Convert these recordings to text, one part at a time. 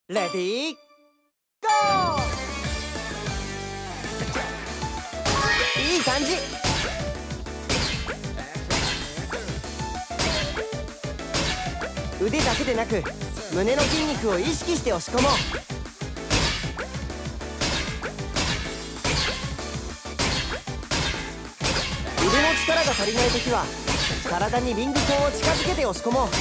レディーゴー。いい感じ。腕だけでなく胸の筋肉を意識して押し込もう。腕の力が足りないときは体にリングコンを近づけて押し込もう。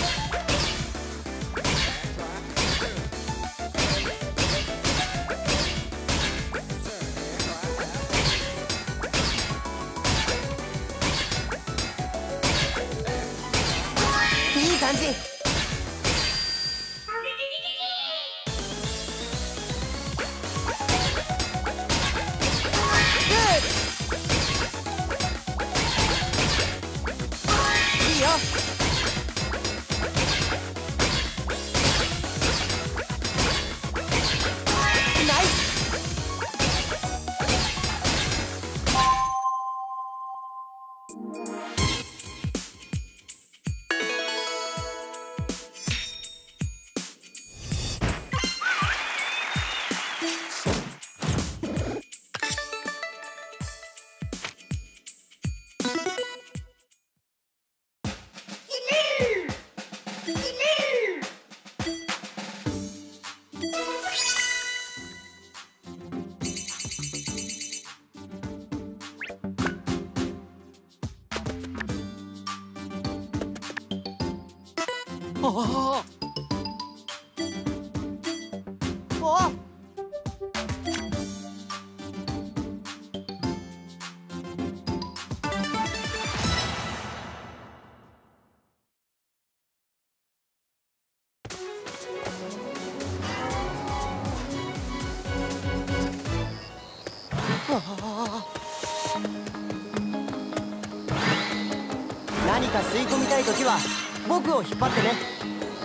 いい感じ。いいよ。ナイス。お何か吸い込みたいときは僕を引っ張ってね。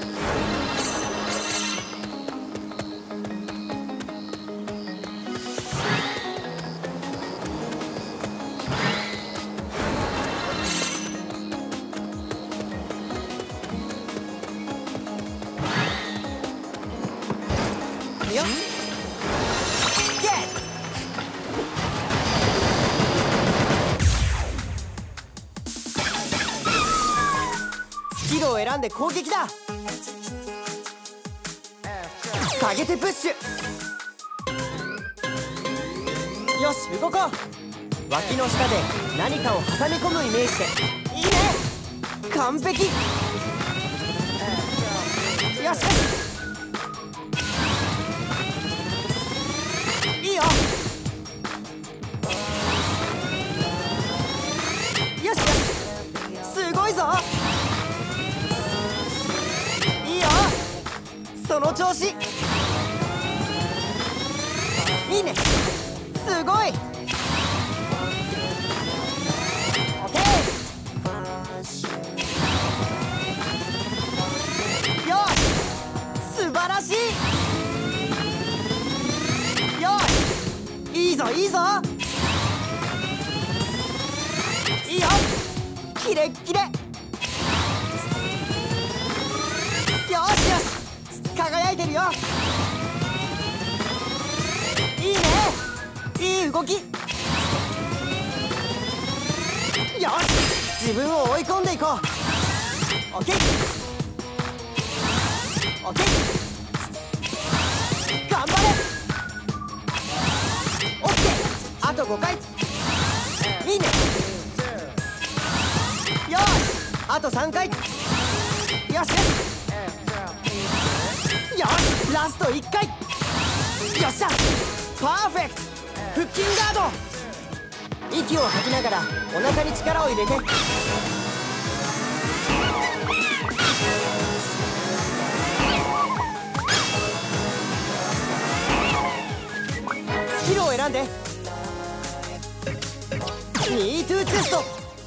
よっ、ゲット。スキルを選んで攻撃だ。下げてプッシュ。よし、動こう。脇の下で何かを挟み込むイメージで。いいね、完璧。よしよし、いいよ。よしよし、すごいぞ。いいよ、その調子。いいね、すごい。オッケー。よし、素晴らしい。よし、いいぞいいぞ。いいよ、キレッキレ。よしよし、輝いてるよ。いいね、いい動き。よし、自分を追い込んでいこう。オッケーオッケー、頑張れ。オッケー、あと5回。いいね。よし、あと3回。よしよし。よし、ラスト1回。よっしゃ、パーフェクト。腹筋ガード。息を吐きながらお腹に力を入れて。スキルを選んで。ニートゥーチェスト。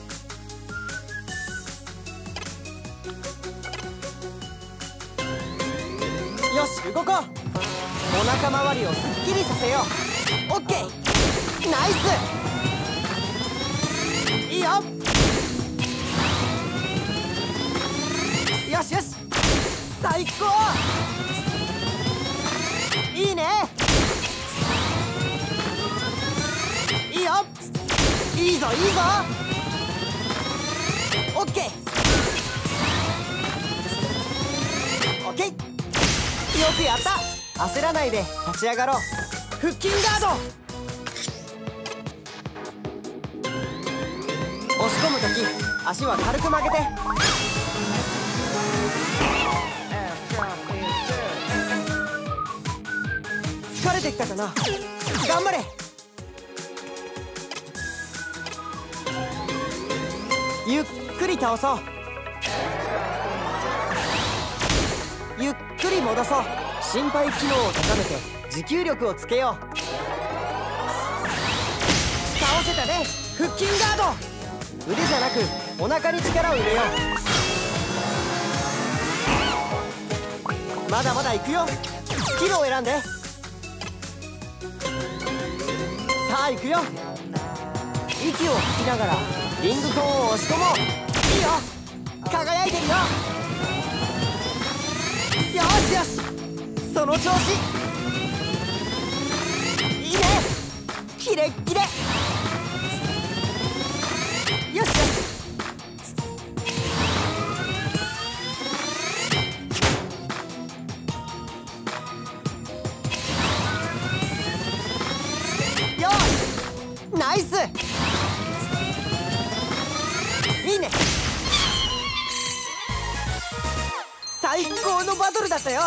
よし、動こう。お腹周りをすっきりさせよう。オッケー、ナイス。いいよ。よしよし、最高。 いいね。いいよ。いいぞいいぞ。オッケーオッケー。よくやった。焦らないで立ち上がろう。腹筋ガード。押し込むとき足は軽く曲げて。疲れてきたかな。頑張れ。ゆっくり倒そう。ゆっくり戻そう。心肺機能を高めて持久力をつけよう。倒せたね。腹筋ガード。腕じゃなくお腹に力を入れよう。まだまだ行くよ。スキルを選んで。さあ行くよ。息を吐きながらリングコーンを押し込もう。いいよ。輝いてるよ。よしよし、その調子。いいね。キレッキレ。よしよし。よし、ナイス。いいね。最高のバトルだったよ。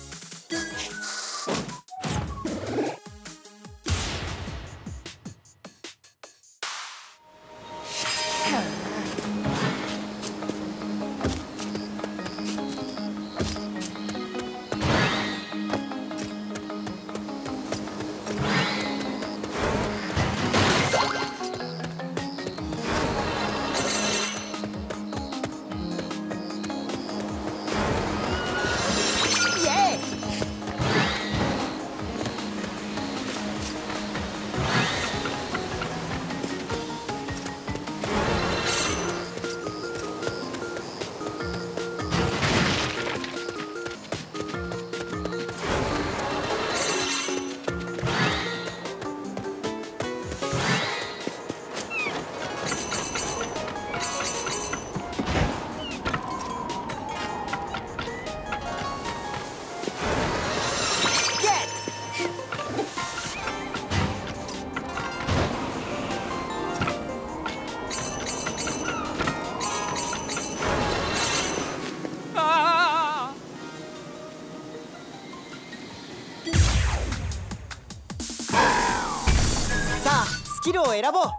スキルを選ぼう。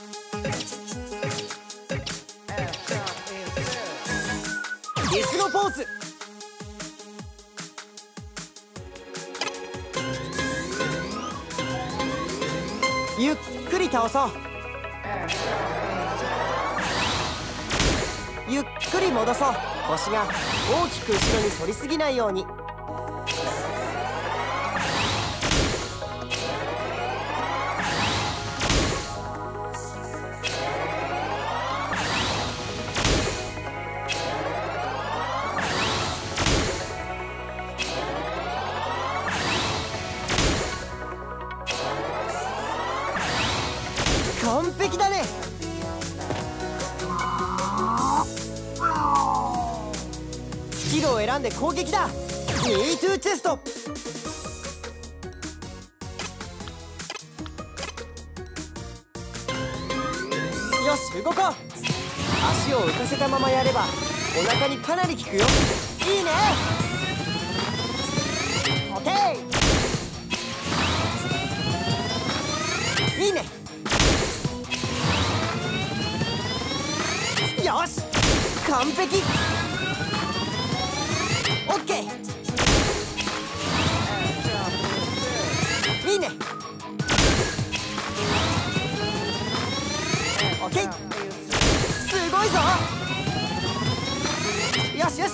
デスのポーズ。ゆっくり倒そう。ゆっくり戻そう。腰が大きく後ろに反りすぎないように。完璧だね。スキルを選んで攻撃だ。Me2チェスト。よし動こう。足を浮かせたままやればお腹にかなり効くよ。いいね。オッケー。いいね。よし完璧。オッケー。いいね。オッケー。すごいぞ。よしよし。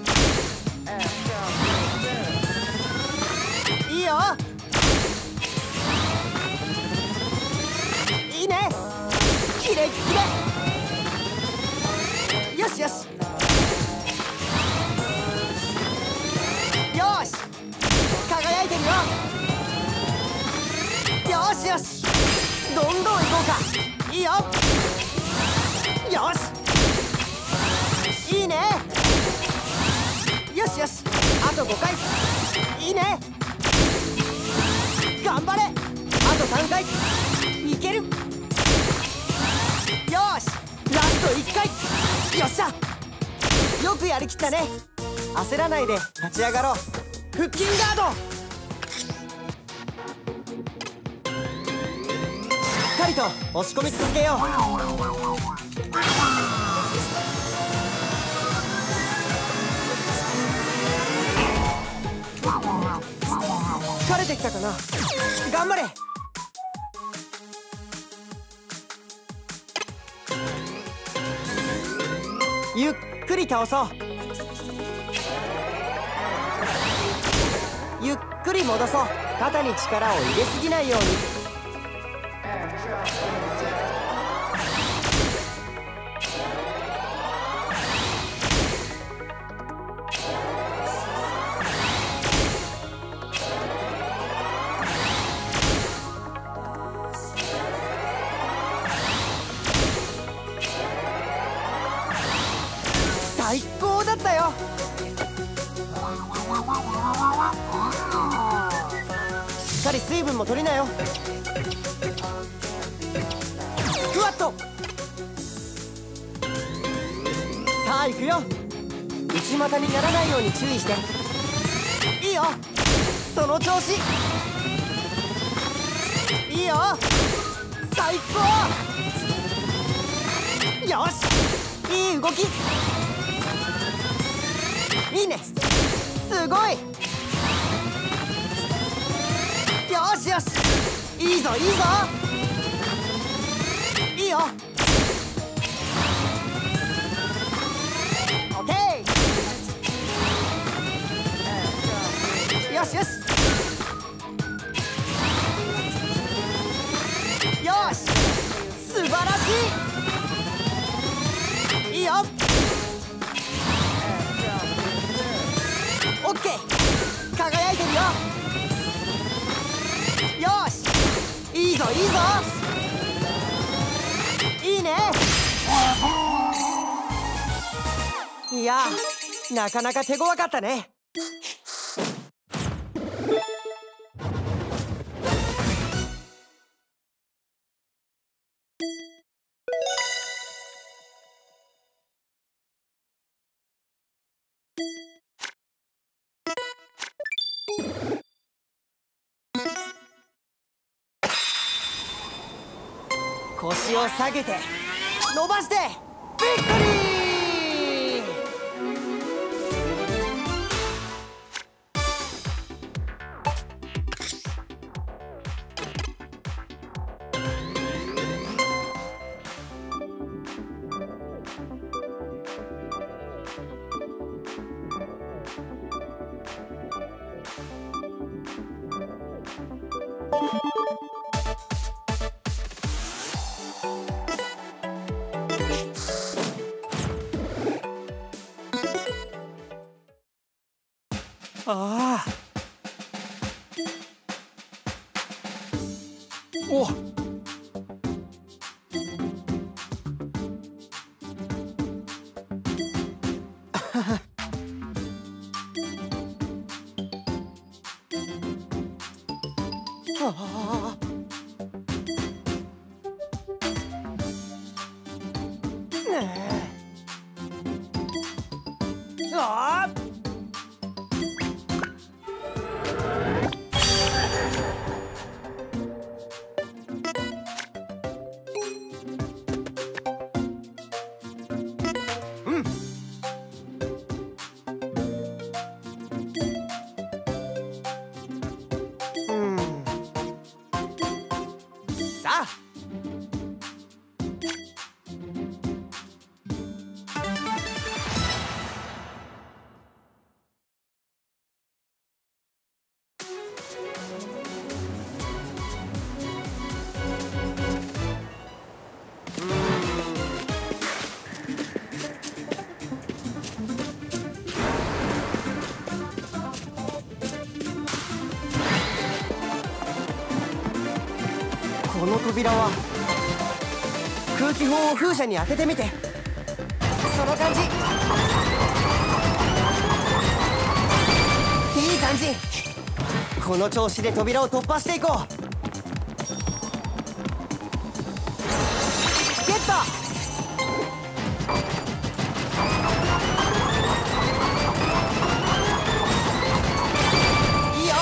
いいよ。いいね。キレッキレ。よしよし。よし輝いてるよ。 しよし、どんどん行こうか。いいよ。よし、いいね。よしよし、あと5回。いいね。頑張れ。あと3回。いける。よし、ラスト1回。よっしゃ、よくやりきったね。焦らないで立ち上がろう。腹筋ガード。しっかりと押し込み続けよう。疲れてきたかな。頑張れ。ゆっくり倒そう。ゆっくり戻そう。肩に力を入れすぎないように。最高だったよ。しっかり水分も取りなよ。スクワット。さあ行くよ。内股にならないように注意して。いいよ、その調子。いいよ、最高。よし、いい動き。いいね、すごい。よしよし、いいぞいいぞ。いいよ。オッケー。よしよし。よし、素晴らしい。いいよ。オッケー、輝いてるよ。よし、いいぞいいぞ。いいね。いや、なかなか手強かったね。腰を下げて伸ばしてビクトリー。ああ、おっ。ああ、ああ、さあ。 の扉は空気砲を風車に当ててみて。その感じ、いい感じ。この調子で扉を突破していこう。ゲット。いいよ。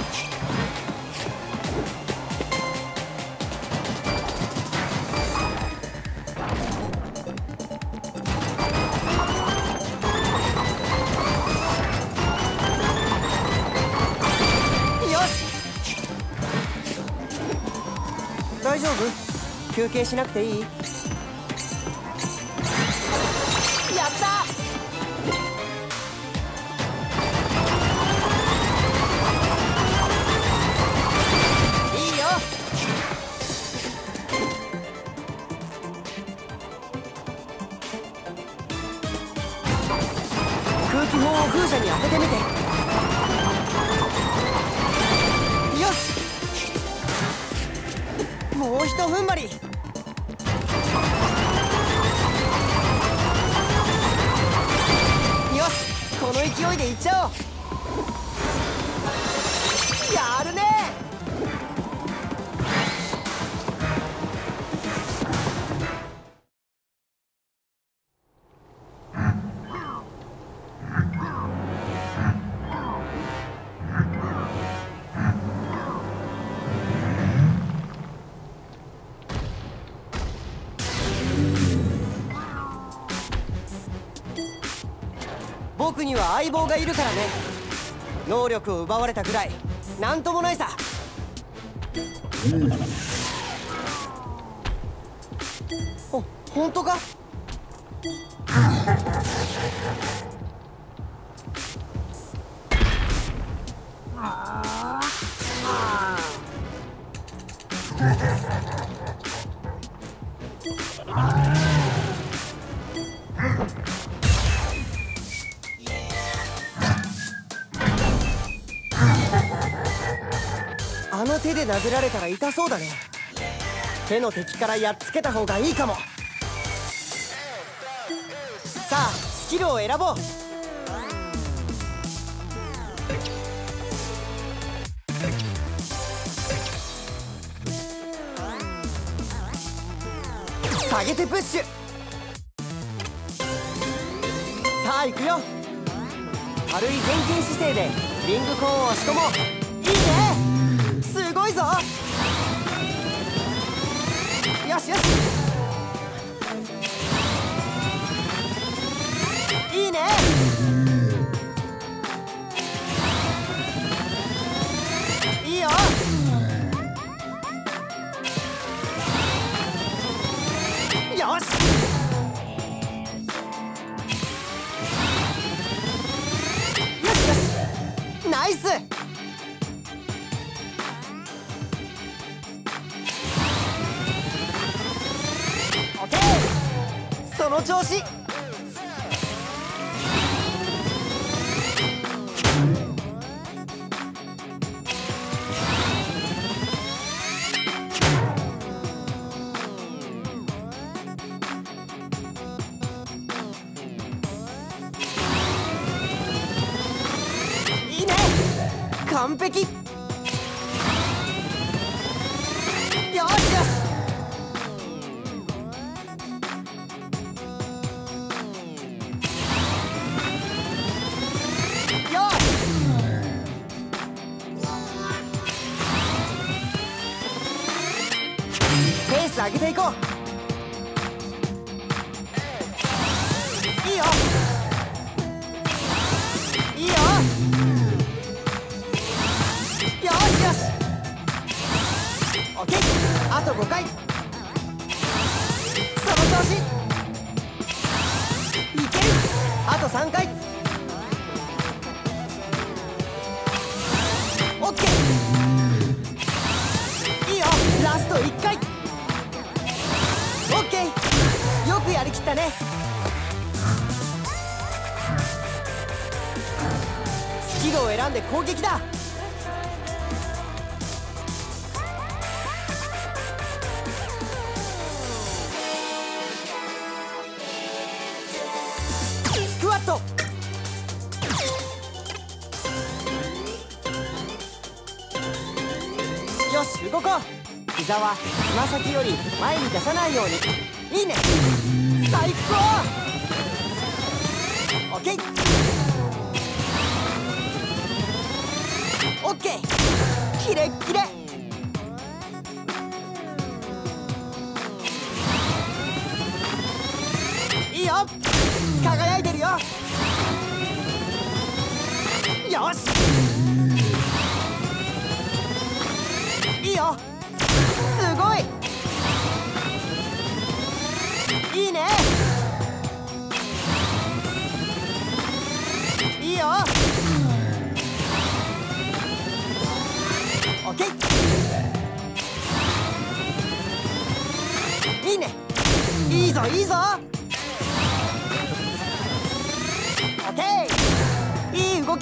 大丈夫？休憩しなくていい？やった！いいよ。空気砲を風車に当ててみて。よし、もうひと踏ん張り。よし、この勢いでいっちゃおう。やるね。僕には相棒がいるからね。能力を奪われたぐらいなんともないさ。本当か？あの手で殴られたら痛そうだね。手の敵からやっつけた方がいいかも。さあ、スキルを選ぼう。下げてプッシュ。さあ行くよ。軽い前傾姿勢でリングコーンを押し込もう。いいね、すごいぞ。よしよし、いいね。いいよ。よし、よしよし、ナイス。オッケー、その調子。完璧。よしよし、よし、ペース上げていこう。いいよいいよ。よしよし、オッケー。あと5回。その調子。いける。あと3回。オッケー。いいよ、ラスト1回。オッケー、よくやりきったね。スキルを選んで攻撃だ。 ト。よし動こう。膝はつま先より前に出さないように。いいね、最高。オッケーオッケー、キレッキレ。いいよ、輝いてるよ。よし、いいよ、すごい。いいね、いいよ。オッケー、いいね、いいぞいいぞ。オッケー、いい動き。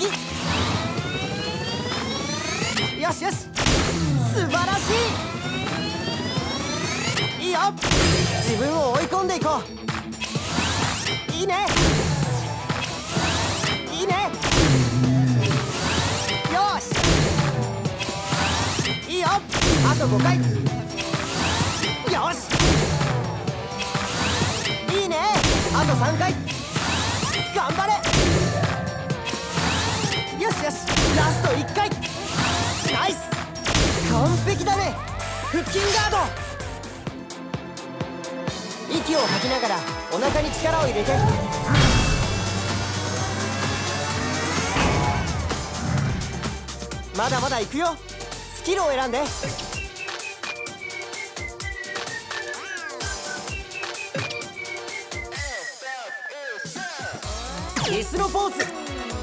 よしよし、素晴らしい。いいよ、自分を追い込んでいこう。いいね、いいね。よし、いいよ、あと5回。よし、いいね、あと3回。頑張れ。よしよし、ラスト1回。ナイス、完璧だね。腹筋ガード。息を吐きながらお腹に力を入れて。まだまだ行くよ。スキルを選んで。デスロポーズ。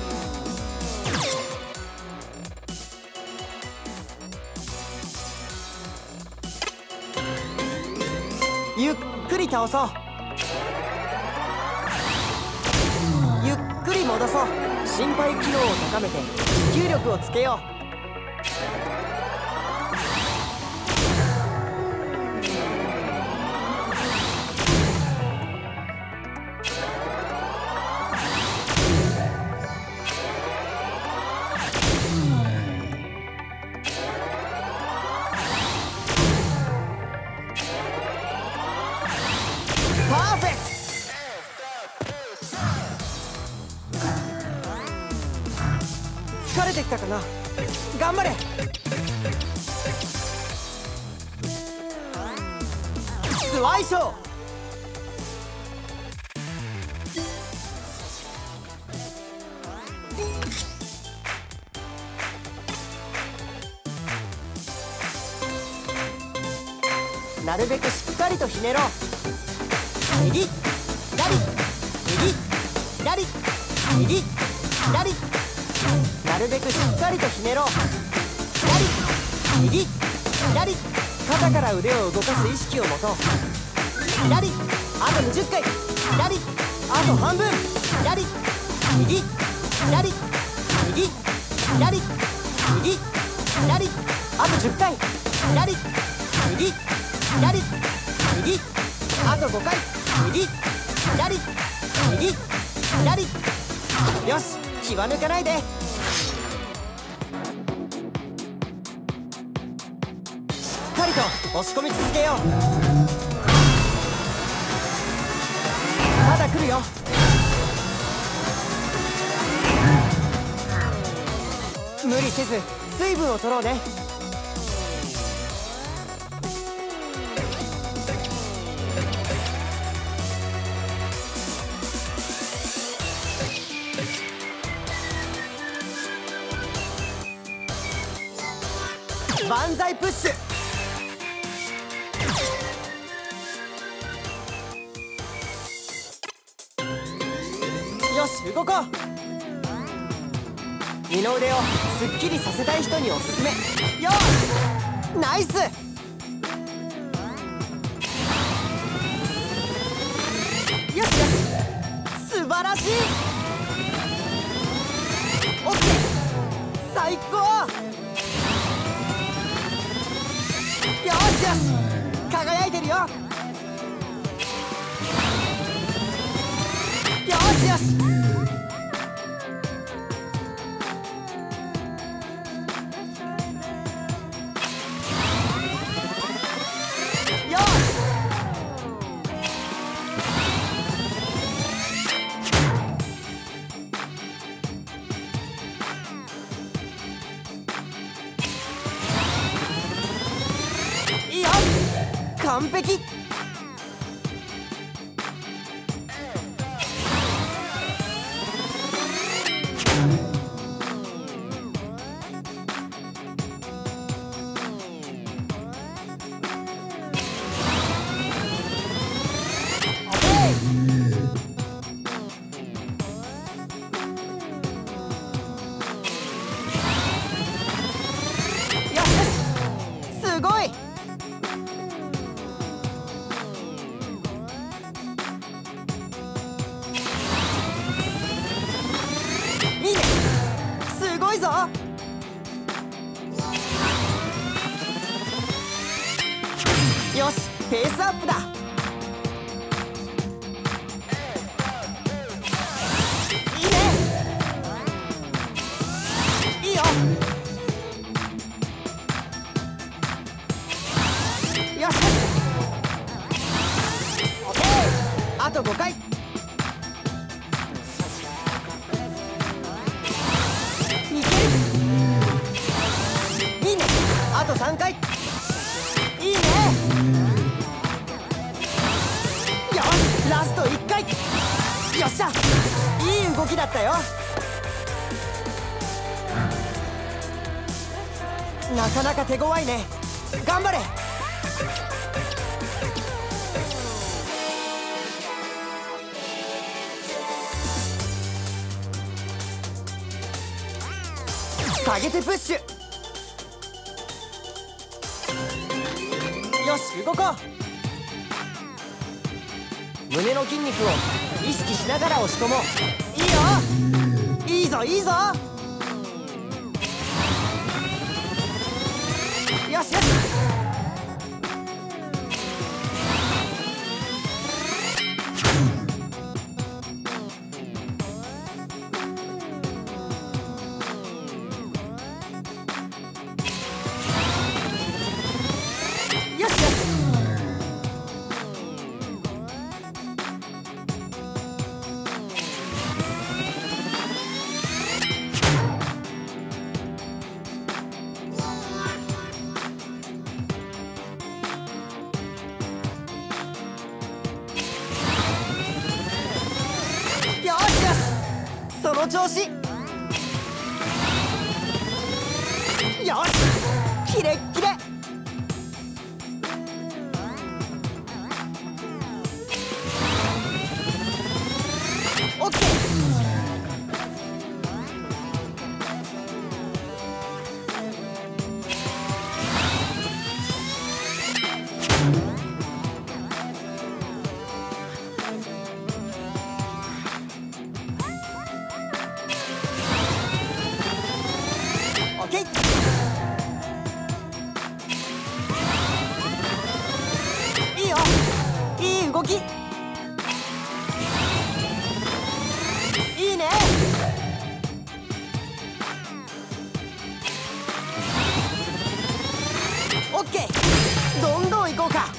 ゆっくり倒そう。ゆっくり戻そう。心肺機能を高めて持久力をつけよう。パーフェクト。疲れてきたかな。頑張れ。スワイショー。なるべくしっかりとひねろう。右左右左右左。なるべくしっかりとひねろう。左右左。肩から腕を動かす意識を持とう。左、あと20回。左、あと半分。左右左右左右左。あと10回。左右左右。あと5回。右左右左。よし、気は抜かないで。しっかりと押し込み続けよう。まだ来るよ。無理せず水分を取ろうね。万歳プッシュ。よし動こう。二の腕をすっきりさせたい人におすすめ。よし、ナイス。よしよし、素晴らしい。オッケー、最高。よしよし、輝いてるよ。よしよし。 完璧。よし、ペースアップだ。いいね。いいよ。よし。オッケー。あと5回。いける。いいね。あと3回。いいね。ラスト1回。よっしゃ、いい動きだったよ。なかなか手強いね。頑張れ。下げてプッシュ。よし、動こう。胸の筋肉を意識しながら押し込もう。いいよ。いいぞいいぞ。よしよし。よしよし。その調子。よし、キレッキレ。オッケー。オッケー。いいよ。いい動き。いいね。オッケー。どんどん行こうか。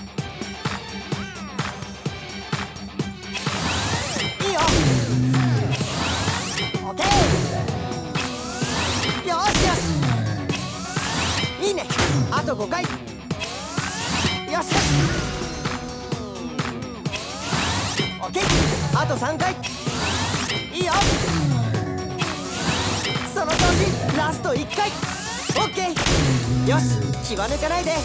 いいよ。オッケー。よしよし。いいね。あと5回。よしよし。オッケー。あと3回。いいよ。その調子。ラスト1回。オッケー。よし、気は抜かないで。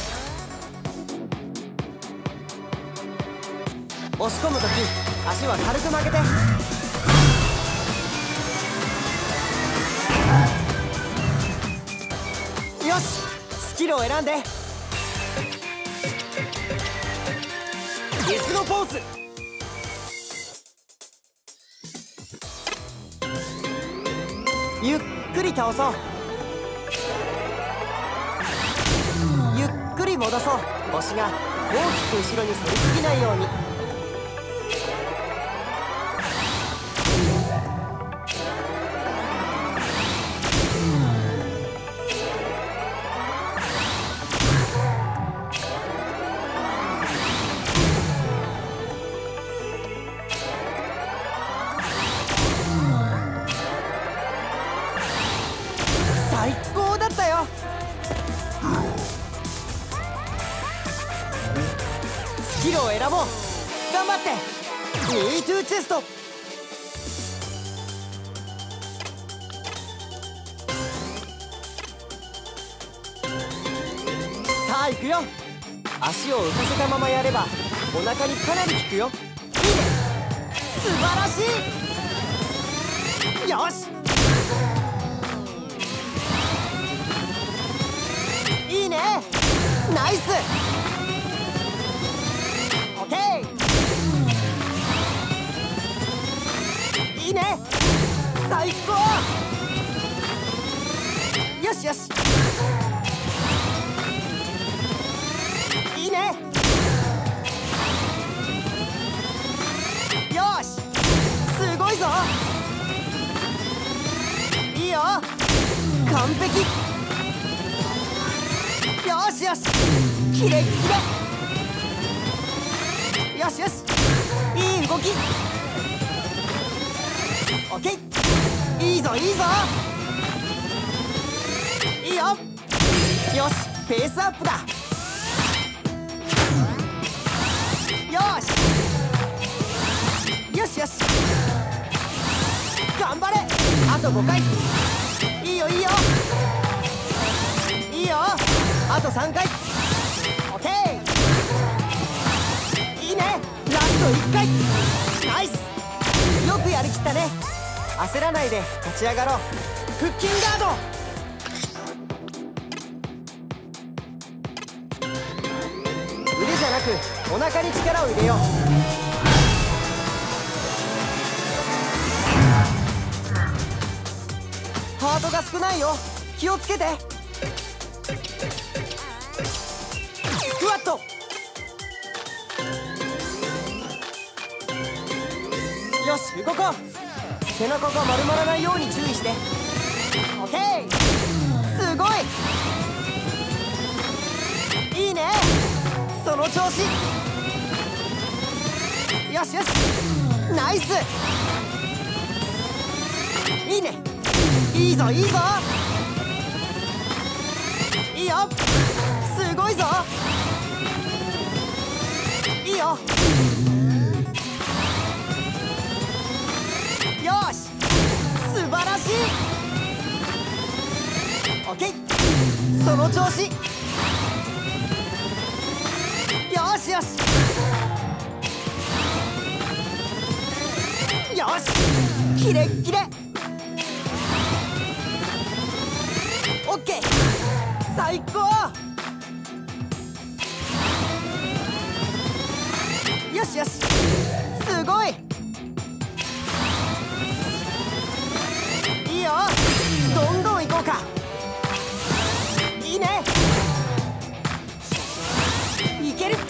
押し込むとき足は軽く曲げて。よし、スキルを選んで。リスのポーズ。ゆっくり倒そう。ゆっくり戻そう。腰が大きく後ろに反りすぎないように。最高だったよ。 を選ぼう。頑張って。ミートゥーチェスト。さあ行くよ。足を浮かせたままやればお腹にかなり効くよ。いいね、素晴らしい。よし、いいね、ナイス。オッケー、いいね、最高。よしよし、いいね。よし、すごいぞ。いいよ、完璧。よしよし、キレッキレ。よしよし、いい動き。オッケー、いいぞいいぞ。いいよ。よし、ペースアップだ。よしよしよし、頑張れ。あと5回。いいよいいよいいよ、あと3回。オッケー、いいね、ラスト1回。ナイス、よくやりきったね。焦らないで立ち上がろう。腹筋ガード。腕じゃなくお腹に力を入れよう。ハートが少ないよ、気をつけて。スクワット。よし、動こう。背中が丸まらないように注意して。オッケー、すごい。いいね、その調子。よしよし、ナイス。いいね、いいぞいいぞ。いいよ、すごいぞ。いいよ。よし、素晴らしい。オッケー、その調子。よしよしよし、キレッキレ。オッケー、最高。よしよし、すごい。いいよ、どんどん行こうか。いいね、いける。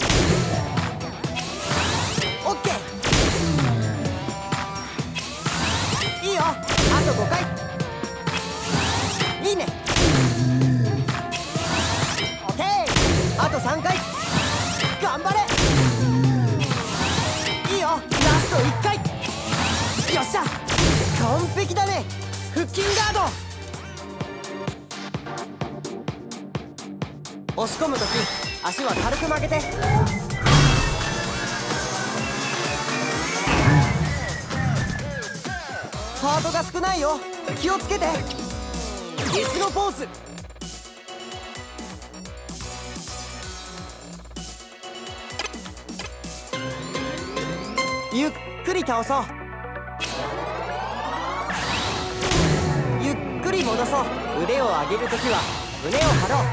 オッケー、いいよ、あと5回。いいね、オッケー、あと3回。頑張れ。いいよ、ラスト1回。よっしゃ、完璧だね。腹筋ガード。押し込むとき足は軽く曲げて。ハートが少ないよ、気をつけて。ゲスのポーズ。ゆっくり倒そう。ゆっくり戻そう。腕を上げるときは胸を張ろう。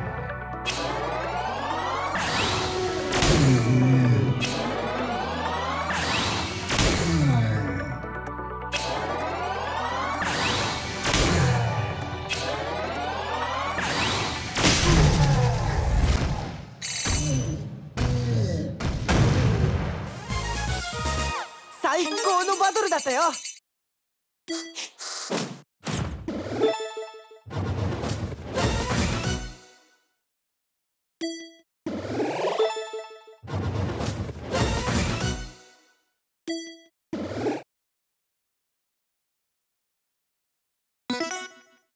最高のバトルだったよ。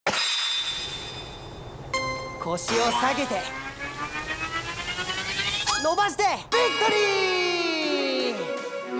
腰を下げて伸ばしてビクトリー。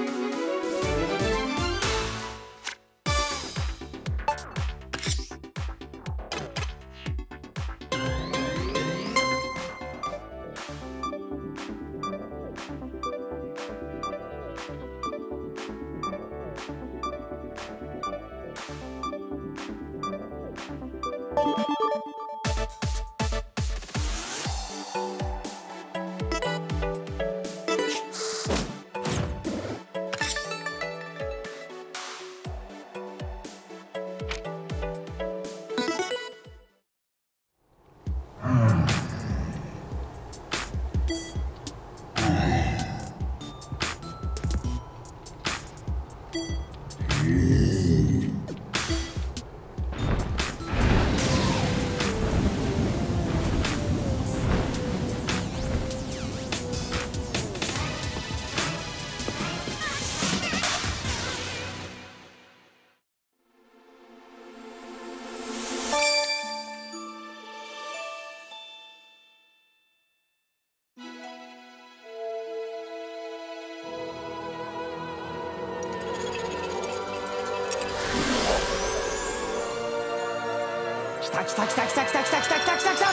来た来た来た来た来た来た来た来た来た来た。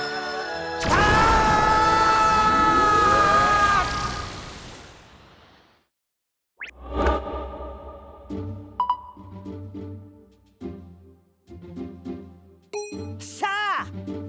さあ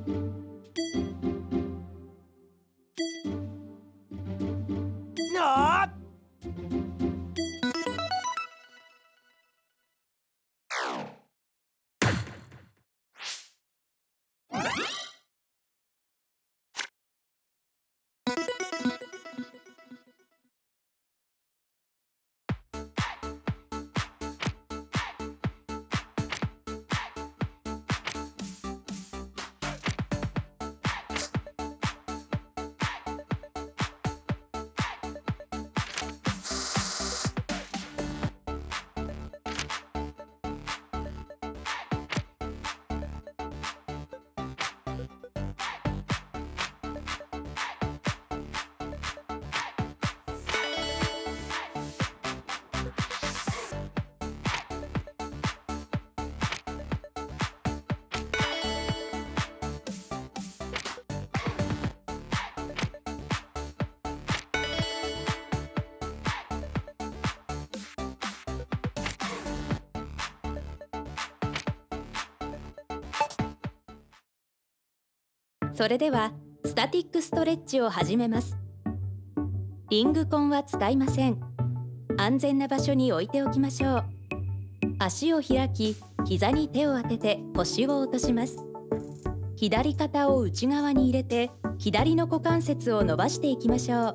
それではスタティックストレッチを始めます。リングコンは使いません。安全な場所に置いておきましょう。足を開き、膝に手を当てて腰を落とします。左肩を内側に入れて左の股関節を伸ばしていきましょう。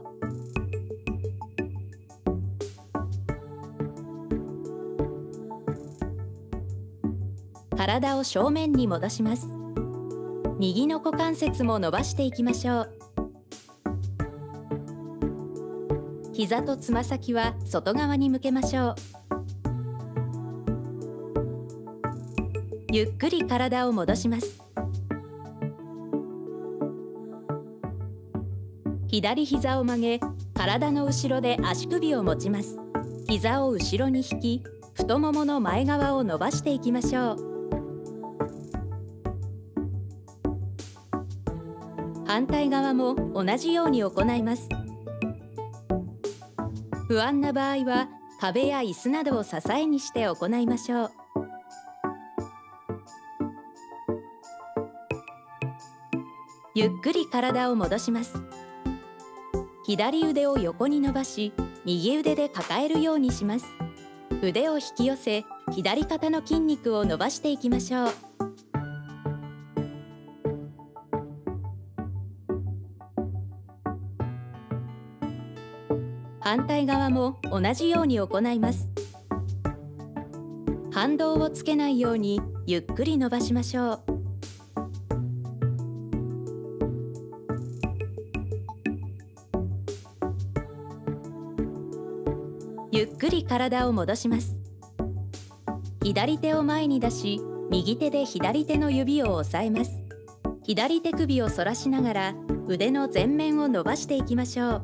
体を正面に戻します。右の股関節も伸ばしていきましょう。膝とつま先は外側に向けましょう。ゆっくり体を戻します。左膝を曲げ、体の後ろで足首を持ちます。膝を後ろに引き、太ももの前側を伸ばしていきましょう。反対側も同じように行います。不安な場合は壁や椅子などを支えにして行いましょう。ゆっくり体を戻します。左腕を横に伸ばし、右腕で抱えるようにします。腕を引き寄せ、左肩の筋肉を伸ばしていきましょう。反対側も同じように行います。反動をつけないようにゆっくり伸ばしましょう。ゆっくり体を戻します。左手を前に出し、右手で左手の指を押さえます。 左手首を反らしながら腕の前面を伸ばしていきましょう。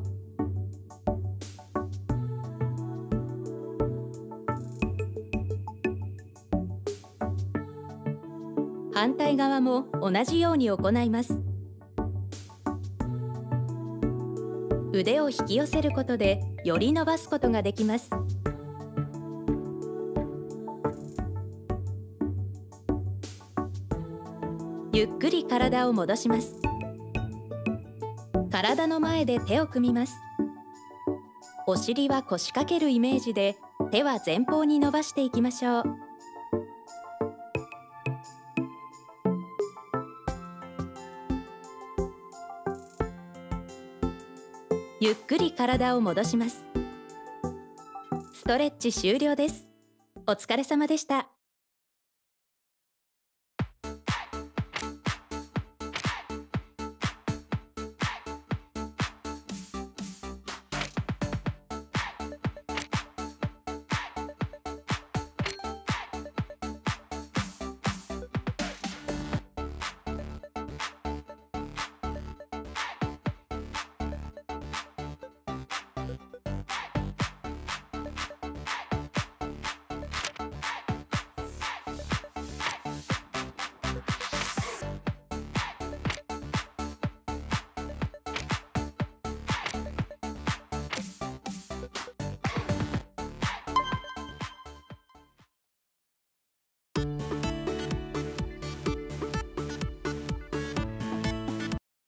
反対側も同じように行います。腕を引き寄せることでより伸ばすことができます。ゆっくり体を戻します。体の前で手を組みます。お尻は腰掛けるイメージで手は前方に伸ばしていきましょう。ゆっくり体を戻します。ストレッチ終了です。お疲れ様でした。